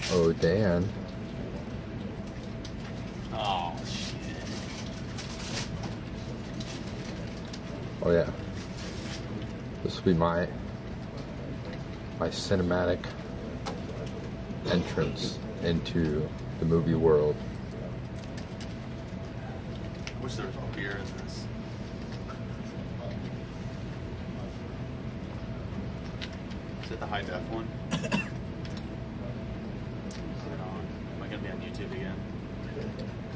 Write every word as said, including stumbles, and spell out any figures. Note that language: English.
Oh, Dan. Oh, shit. Oh, yeah. This will be my my cinematic entrance into the movie world. I wish there was a beer in this. Is it the high def one? Is it on? Am I gonna be on YouTube again?